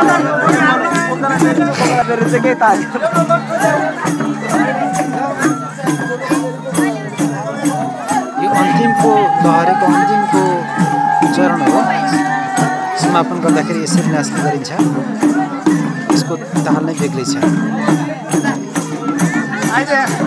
यो अन्तिमको लहरेको अन्तिमको चरण हो। समापन गर्दाखेरि यसरी नाच्ने गरिन्छ। यसको ताल नै बेग्लै छ।